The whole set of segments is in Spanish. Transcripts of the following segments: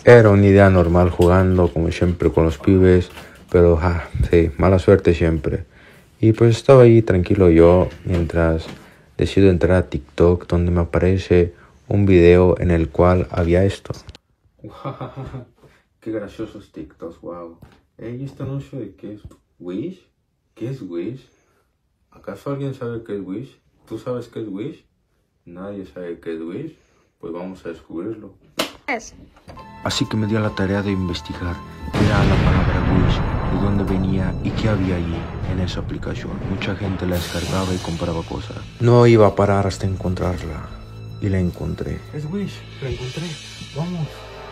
Era una idea normal jugando, como siempre, con los pibes. Pero, sí, mala suerte siempre. Y pues estaba ahí tranquilo yo mientras decido entrar a TikTok, donde me aparece un video en el cual había esto. Qué graciosos TikToks, wow. ¿Y este anuncio de qué es? ¿Wish? ¿Qué es Wish? ¿Acaso alguien sabe qué es Wish? ¿Tú sabes qué es Wish? Nadie sabe qué es Wish. Pues vamos a descubrirlo. Así que me di a la tarea de investigar qué era la palabra Wish, de dónde venía y qué había allí en esa aplicación. Mucha gente la descargaba y compraba cosas. No iba a parar hasta encontrarla. Y la encontré. Es Wish, la encontré. Vamos.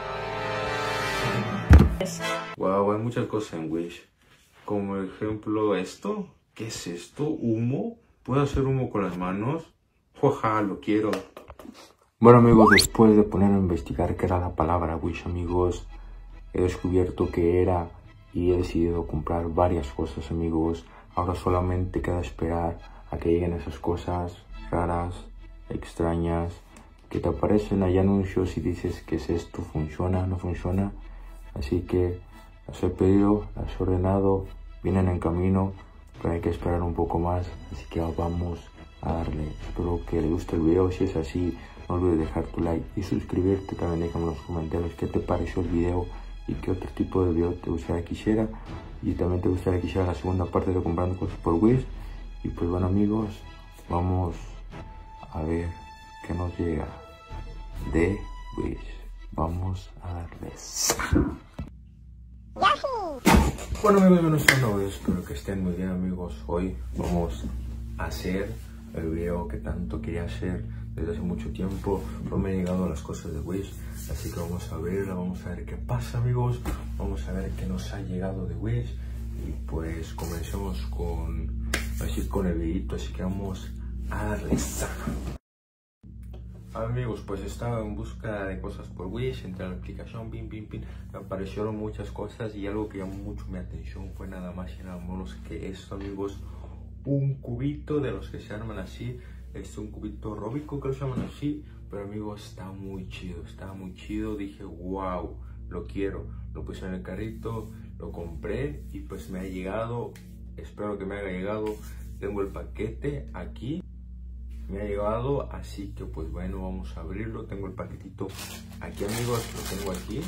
Wow, hay muchas cosas en Wish. Como ejemplo esto. ¿Qué es esto? ¿Humo? ¿Puedo hacer humo con las manos? ¡Joja! Lo quiero. Bueno amigos, después de poner a investigar qué era la palabra Wish, amigos, he descubierto qué era y he decidido comprar varias cosas, amigos. Ahora solamente queda esperar a que lleguen esas cosas raras, extrañas, que te aparecen ahí anuncios y dices ¿qué es esto? ¿Funciona? ¿No funciona? Así que las he pedido, las he ordenado, vienen en camino, pero hay que esperar un poco más, así que vamos a darle. Espero que les guste el video. Si es así, no olvides dejar tu like y suscribirte. También déjame en los comentarios qué te pareció el video y qué otro tipo de video te gustaría que hiciera. Y también te gustaría que hiciera la segunda parte de comprando cosas por Wish. Y pues bueno amigos, vamos a ver qué nos llega de Wish. Vamos a darles. Bueno amigos, bienvenidos a un video. Espero que estén muy bien amigos. Hoy vamos a hacer el video que tanto quería hacer desde hace mucho tiempo. No me han llegado las cosas de Wish, así que vamos a abrirla, vamos a ver qué pasa amigos. Vamos a ver qué nos ha llegado de Wish. Y pues comencemos con el videito, así que vamos a darles. Amigos, pues estaba en busca de cosas por Wish, entré a la aplicación, me aparecieron muchas cosas y algo que llamó mucho mi atención fue nada más y nada menos que esto amigos, un cubito de los que se arman así, un cubito róbico que lo llaman así, pero amigos está muy chido, dije wow, lo quiero, lo puse en el carrito, lo compré y pues me ha llegado, espero que me haya llegado, tengo el paquete aquí. Me ha llegado, así que pues bueno, vamos a abrirlo. Tengo el paquetito aquí amigos, lo tengo aquí.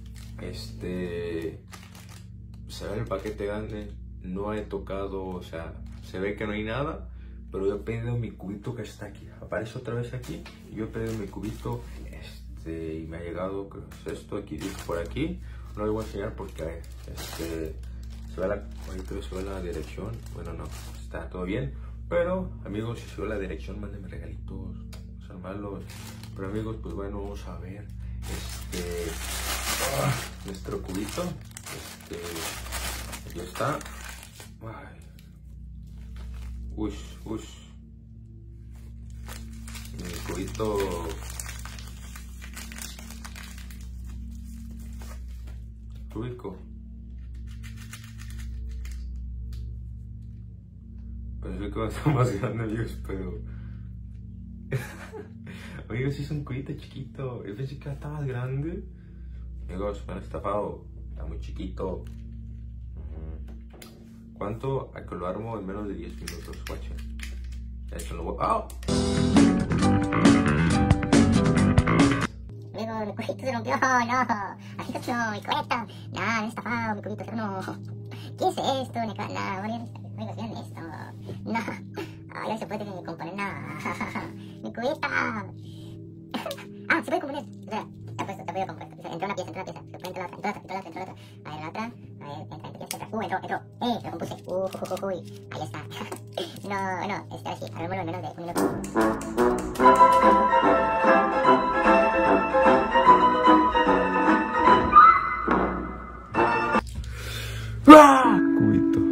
Se ve el paquete grande, no he tocado, o sea, se ve que no hay nada, pero yo he pedido mi cubito que está aquí. Aparece otra vez aquí, y yo he pedido mi cubito, y me ha llegado, creo que es esto, aquí dice por aquí. No lo voy a enseñar porque, se ve ahorita se ve la dirección, bueno no, está todo bien. Pero, amigos, si se ve la dirección, mándenme regalitos, no sean malos. Pero, amigos, pues bueno, vamos a ver nuestro cubito. Aquí está. Ay. Mi cubito. Rúbico. Pensé que va a estar más grande, amigos, pero... amigos, sí es un cubito chiquito. Yo pensé que estaba más grande. Amigos, me han estafado. Está muy chiquito. ¿Cuánto? A que lo armo en menos de 10 minutos, guacha. Eso lo voy... ¡Oh! Luego mi cubito se rompió, no. Así que no, mi cubito. No, me han estafado, mi cubito, no. ¿Qué es esto? Amigos, vean esto. No, ya se puede componer nada. Mi cubita. Se puede componer. O sea, te puedo componer. Entró una pieza. Se puede entrar la otra. A ver, la otra. Entró. Lo compuse. Ahí está. No, está así. Armémoslo en menos de un minuto. Cubito.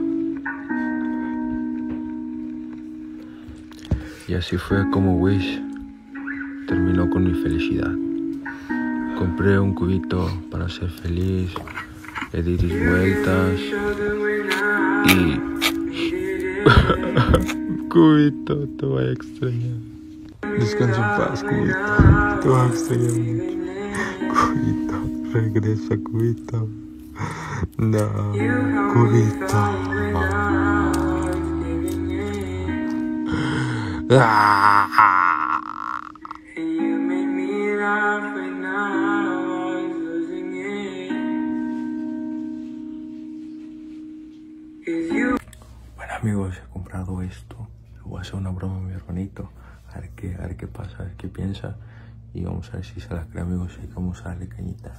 Y así fue como Wish terminó con mi felicidad. Compré un cubito para ser feliz, le di 10 vueltas y... cubito, te voy a extrañar. Descansa en paz, cubito. Te voy a extrañar mucho. Cubito. Regresa, cubito. No, cubito. Bueno, amigos, he comprado esto. Le voy a hacer una broma a mi hermanito. A ver qué pasa, a ver qué piensa. Y vamos a ver si se la cree, amigos. Y vamos a darle cañita.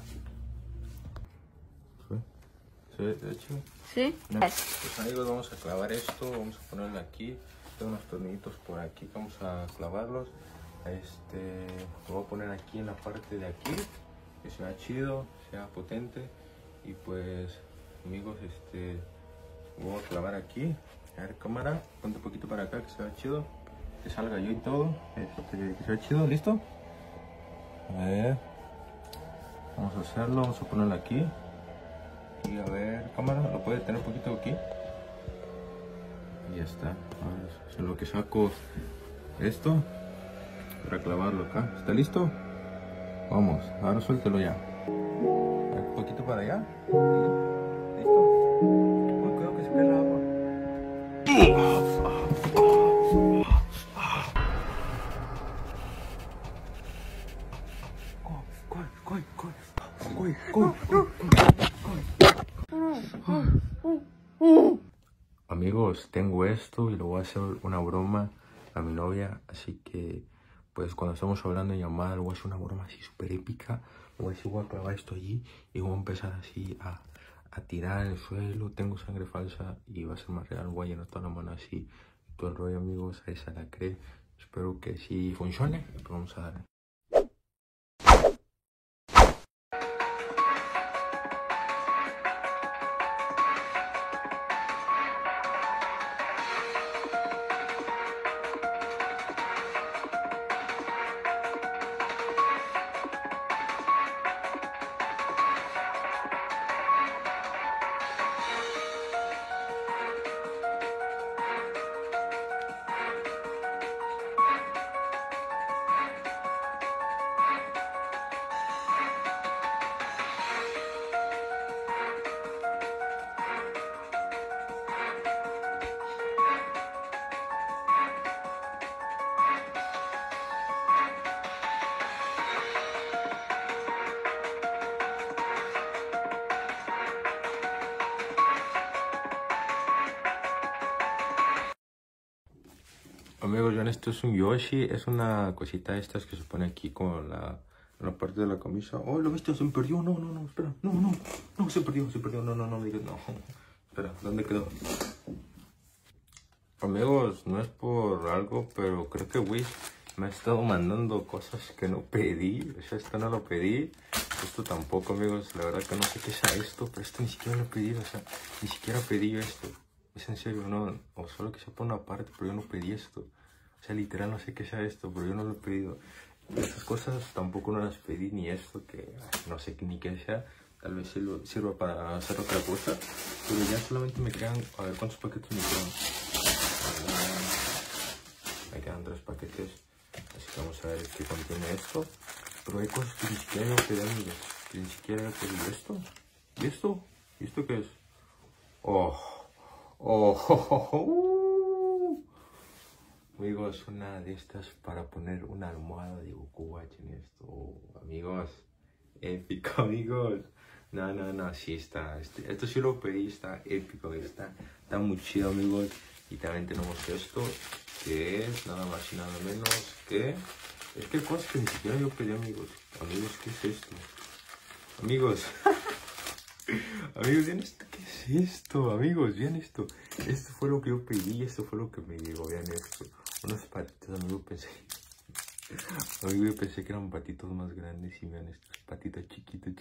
¿Se ve hecho? Sí. No. Pues amigos, vamos a clavar esto. Vamos a ponerlo aquí. Tengo unos tornillitos por aquí que vamos a clavarlos. Lo voy a poner aquí en la parte de aquí. Que sea chido, sea potente. Y pues, amigos, voy a clavar aquí. A ver, cámara, ponte un poquito para acá, que se vea chido. Que salga yo y todo. Que se vea chido, ¿listo? A ver. Vamos a hacerlo, vamos a ponerlo aquí. Y a ver, cámara, lo puede tener un poquito aquí. Y ya está. Ahora es lo que saco esto para clavarlo acá. ¿Está listo? Vamos, ahora suéltelo ya. Un poquito para allá. ¿Listo? Oh, cuidado que se cae el agua. Amigos, tengo esto y lo voy a hacer una broma a mi novia, así que pues cuando estamos hablando en llamada le voy a hacer una broma así súper épica. Voy a decir, voy a clavar esto allí y voy a empezar así a tirar en el suelo. Tengo sangre falsa y va a ser más real. Voy a llenar toda la mano así, todo el rollo, amigos. A esa la cree. Espero que sí funcione, pero vamos a darle. Amigos, vean, esto es un Yoshi, es una cosita estas que se pone aquí con la parte de la camisa. Oh, ¿lo viste? Se me perdió, no, espera, no, se perdió, no, digas, no. Espera, ¿dónde quedó? Amigos, no es por algo, pero creo que Wish me ha estado mandando cosas que no pedí. O sea, esto no lo pedí, esto tampoco, amigos. La verdad que no sé qué sea esto, pero esto ni siquiera lo he pedido, o sea, ni siquiera pedí esto. Es en serio, no, o solo que sea por una parte, pero yo no pedí esto. O sea, literal no sé qué sea esto, pero yo no lo he pedido. Estas cosas tampoco no las pedí, ni esto, que no sé ni qué sea. Tal vez sirva para hacer otra cosa, pero ya solamente me quedan, a ver cuántos paquetes me quedan. Me quedan 3 paquetes, así que vamos a ver qué contiene esto. Pero hay cosas que ni siquiera yo pedí, amigos, que ni siquiera yo pedí. ¿Esto? ¿Y esto? ¿Y esto qué es? Amigos, una de estas para poner una almohada de Goku Watch en esto. Amigos, épico, amigos. No, sí está. Esto sí lo pedí, está épico, está muy chido, amigos. Y también tenemos esto, que es nada más y nada menos que... Es que cosas que ni siquiera yo pedí, amigos. Amigos, ¿qué es esto? Amigos... Amigos, vean esto, ¿qué es esto? Amigos, vean esto. Esto fue lo que yo pedí, esto fue lo que me llegó, vean esto. Unos patitos, amigo, yo pensé que eran patitos más grandes y vean estas patitas chiquitas.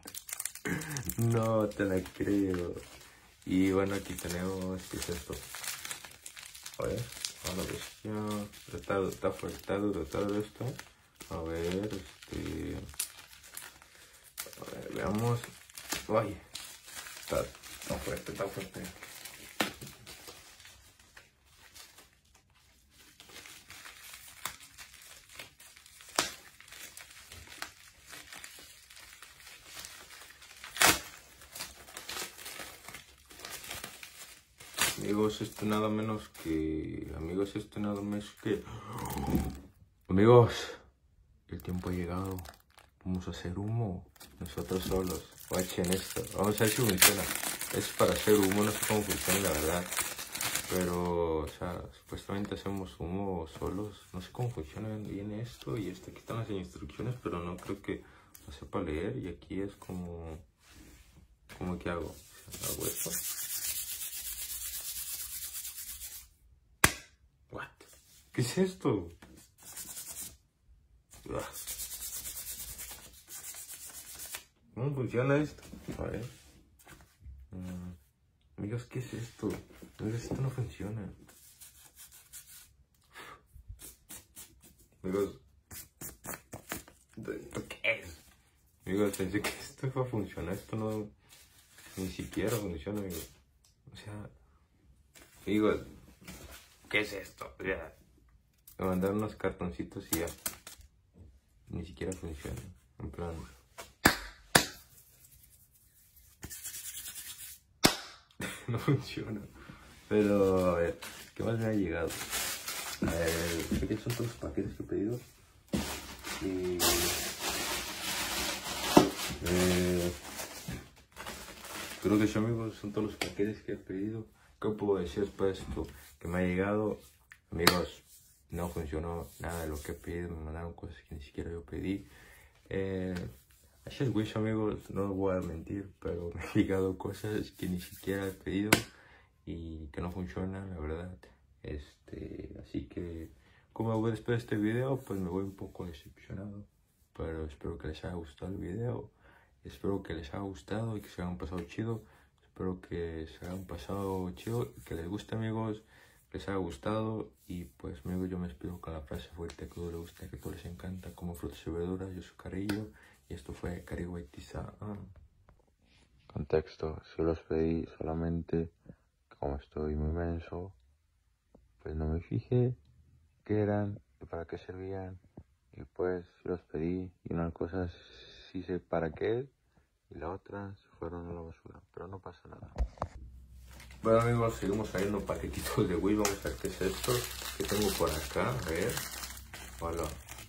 No te la creo. Y bueno, aquí tenemos, ¿qué es esto? A ver, ahora ves, ya, está fuerte, está duro esto. A ver, a ver, veamos. Ay, está fuerte, está fuerte. Amigos, esto nada menos que... Amigos, esto nada menos que... Amigos, el tiempo ha llegado. Vamos a hacer humo nosotros solos. Watchen esto. Vamos a ver si funciona. Es para hacer humo, no sé cómo funciona la verdad. Pero, o sea, supuestamente hacemos humo solos. No sé cómo funciona bien esto. Y aquí están las instrucciones, pero no creo que lo sepa leer. Y aquí es como... ¿Cómo que hago? Hago esto. What? ¿Qué es esto? ¿Cómo funciona esto? A ver. Amigos, ¿qué es esto? Amigos, esto no funciona. Amigos, ¿esto qué es? Amigos, pensé que esto iba a funcionar. Esto no... Ni siquiera funciona, amigos. O sea... Amigos, ¿qué es esto? O sea, me mandaron unos cartoncitos y ya. Ni siquiera funciona. En plan... No funciona. Pero, a ver, ¿qué más me ha llegado? A ver, ¿qué son todos los paquetes que he pedido? Y... creo que sí, amigos, son todos los paquetes que he pedido. ¿Qué puedo decir después de esto que me ha llegado? Amigos, no funcionó nada de lo que he pedido. Me mandaron cosas que ni siquiera yo pedí. Así Wish, amigos, no voy a mentir, pero me han llegado cosas que ni siquiera he pedido y que no funcionan, la verdad. Así que, como voy después de este video, pues me voy un poco decepcionado. Pero espero que les haya gustado el video. Espero que les haya gustado y que se hayan pasado chido. Espero que se hayan pasado chido y que les guste, amigos. Que les haya gustado. Y pues, amigos, yo me despido con la frase fuerte: que a todos les gusta, que a todos les encanta, como frutas y verduras. Yo soy Carillo. Y esto fue Carihuaytiza. Contexto: si los pedí solamente, como estoy muy menso, pues no me fijé qué eran y para qué servían. Y pues si los pedí y una cosa sí sé para qué y la otra se fueron a la basura. Pero no pasa nada. Bueno, amigos, seguimos saliendo paquetitos de Wish. Vamos a ver qué es esto que tengo por acá. A ver. Hola.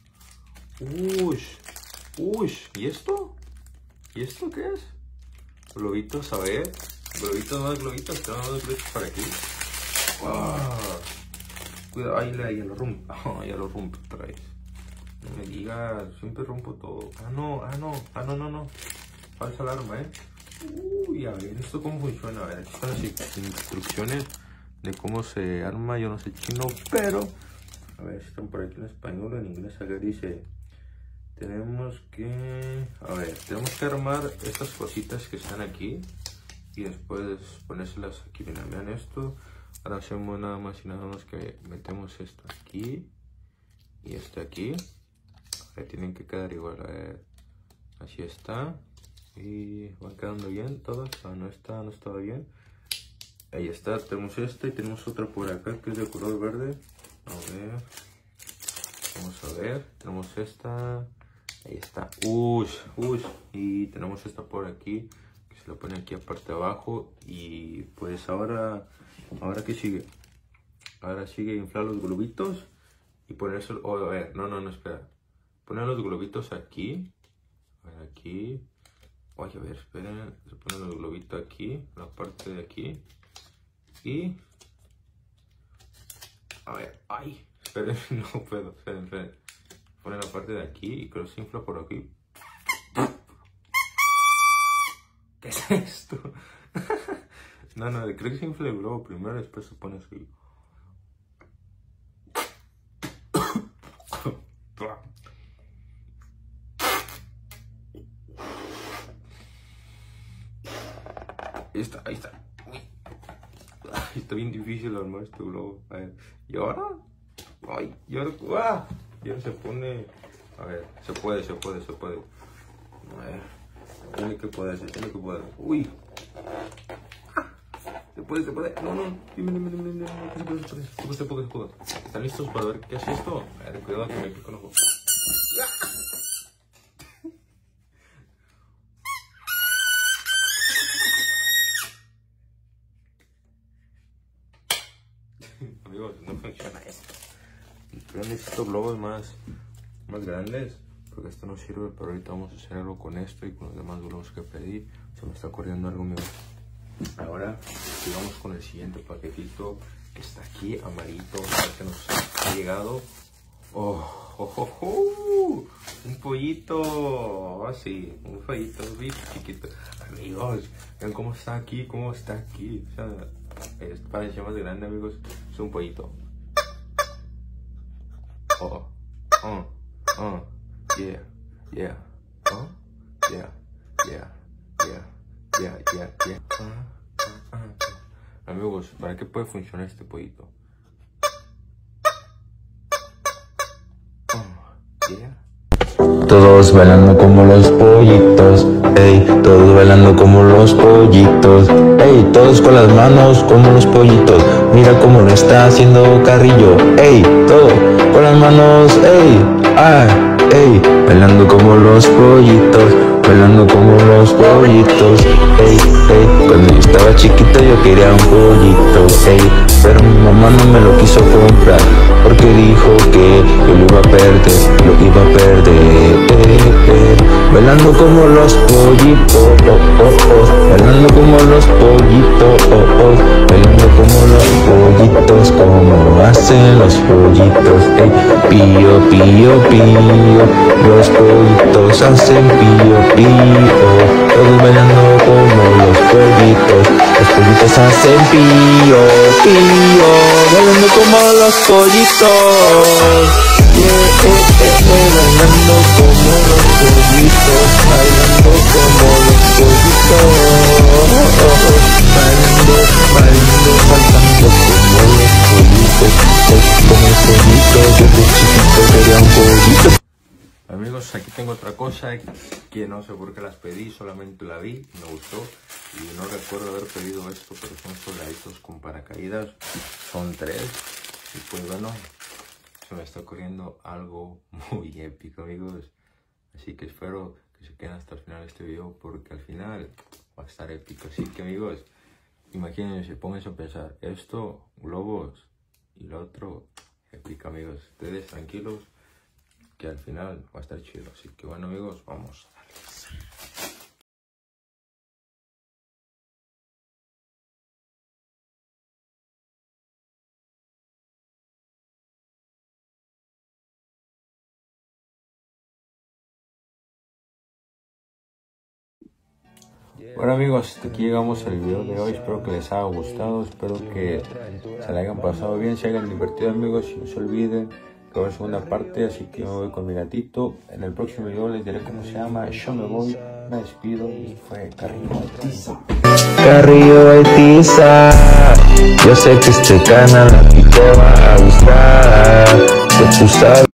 Uy, ¿y esto? ¿Y esto qué es? Globitos, a ver. Globitos, más globitos. Tenemos más globitos para aquí. ¡Wow! Cuidado, ahí ya lo rompo. Ya lo rompo otra vez. No me digas, siempre rompo todo. No. Falsa alarma, Uy, a ver, ¿esto cómo funciona? A ver, aquí están las instrucciones de cómo se arma. Yo no sé chino, pero... A ver, están por aquí en español, en inglés. Acá dice... Tenemos que armar estas cositas que están aquí y después ponérselas aquí. Vean esto. Ahora hacemos nada más y nada más que metemos esto aquí y este aquí. Ahora tienen que quedar igual. A ver, así está. Y van quedando bien todas. No estaba bien. Ahí está. Tenemos esta y tenemos otra por acá que es de color verde. A ver. Vamos a ver. Tenemos esta. Ahí está. Y tenemos esta por aquí, que se la pone aquí aparte de abajo. Y pues ahora ¿qué sigue? Ahora sigue inflar los globitos y ponerse... Oh, a ver, no, espera. Poner los globitos aquí. A ver, aquí. Oye, a ver, esperen. Se ponen los globitos aquí, la parte de aquí. Y... A ver, ay, esperen, no puedo, esperen. Pone la parte de aquí y creo que se infla por aquí. ¿Qué es esto? No, creo que se infla el globo primero y después se pone así. Ahí está. Uy. Está bien difícil armar este globo. A ver, ¿y ahora? Ay, y ahora se pone. A ver, se puede. A ver, tiene que poder. Uy. Se puede. No. Dime. Se puede. ¿Están listos para ver qué es esto? A ver, cuidado que me pico el ojo. amigos, no funciona esto. Yo necesito globos más grandes, porque esto no sirve, pero ahorita vamos a hacer algo con esto y con los demás globos que pedí. Se me está corriendo algo, amigos. Ahora sigamos con el siguiente paquetito que está aquí, amarito, que nos ha llegado. Un pollito. Oh, sí, un pollito bien chiquito. Amigos, vean cómo está aquí, O sea, parece más grande, amigos. Es un pollito. Yeah. Amigos, ¿para qué puede funcionar este pollito? Todos bailando como los pollitos, ey, todos bailando como los pollitos, ey, todos con las manos como los pollitos, mira cómo lo está haciendo Carrillo, ey, todo con las manos, ey, ey, bailando como los pollitos, bailando como los pollitos, ey, cuando yo estaba chiquito yo quería un pollito, ey, pero mi mamá no me lo quiso comprar, porque dijo que yo lo iba a perder, bailando como los pollitos, bailando como los pollitos, bailando como los pollitos, como hacen los pollitos, pío, los pollitos hacen pío, todos bailando como los pollitos hacen pío, bailando como los pollitos, bailando como los pollitos, bailando como los pollitos, bailando como los pollitos, yo de chiquito quería un pollito. Amigos, aquí tengo otra cosa que no sé por qué las pedí, solamente la vi, me gustó y no recuerdo haber pedido esto, pero son soldaditos con paracaídas, son 3 y pues bueno, se me está ocurriendo algo muy épico, amigos, así que espero que se queden hasta el final de este video porque al final va a estar épico, así que amigos, imagínense, pónganse a pensar, esto, globos y lo otro, épico, amigos, ustedes tranquilos que al final va a estar chido, así que bueno amigos, vamos a darles. Bueno amigos, hasta aquí llegamos al video de hoy, espero que les haya gustado, espero que se la hayan pasado bien, se hayan divertido amigos, y no se olviden que va a segunda parte, así que me voy con mi gatito, en el próximo video les diré cómo se llama, yo me voy, me despido y fue Carrillo Baitiza. Carrillo Baitiza, yo sé que este canal a ti te va a gustar, que tú sabes.